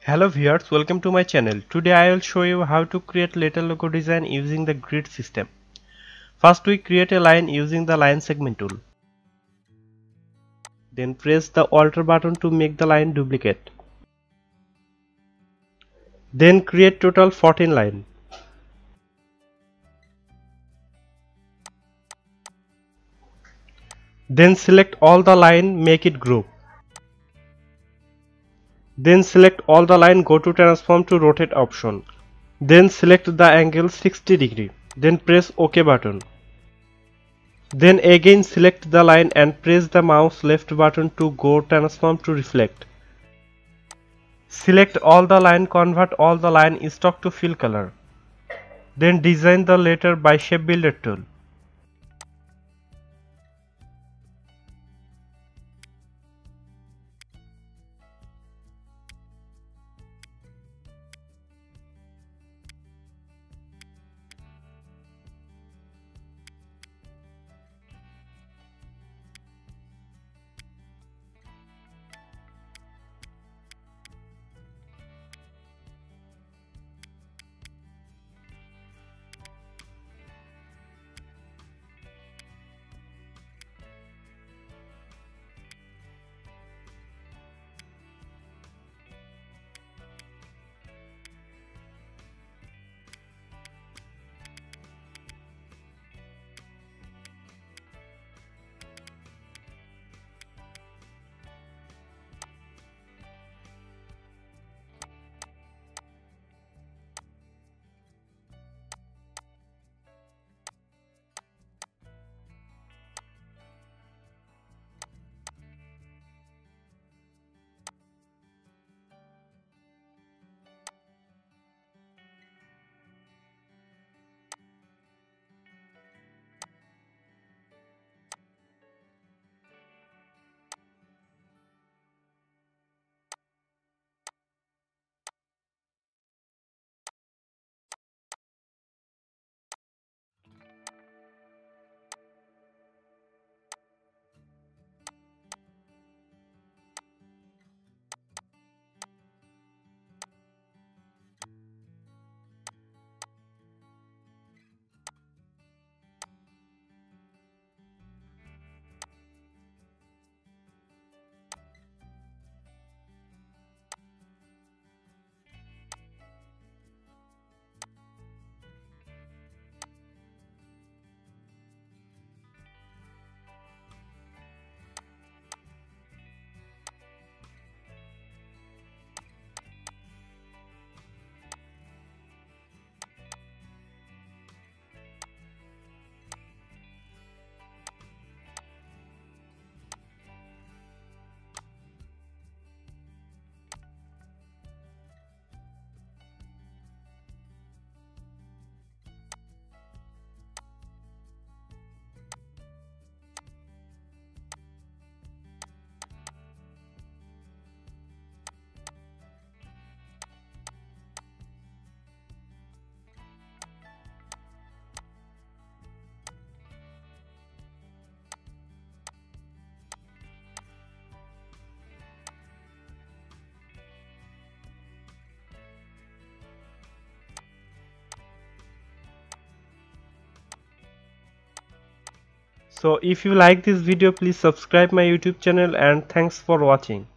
Hello viewers, welcome to my channel. Today I will show you how to create letter logo design using the grid system. First we create a line using the line segment tool. Then press the alter button to make the line duplicate. Then create total 14 line. Then select all the line, make it group. Then select all the line, go to transform to rotate option. Then select the angle 60 degree. Then press OK button. Then again select the line and press the mouse left button to go transform to reflect. Select all the line, convert all the line stock to fill color. Then design the letter by shape builder tool. So if you like this video, please subscribe my YouTube channel and thanks for watching.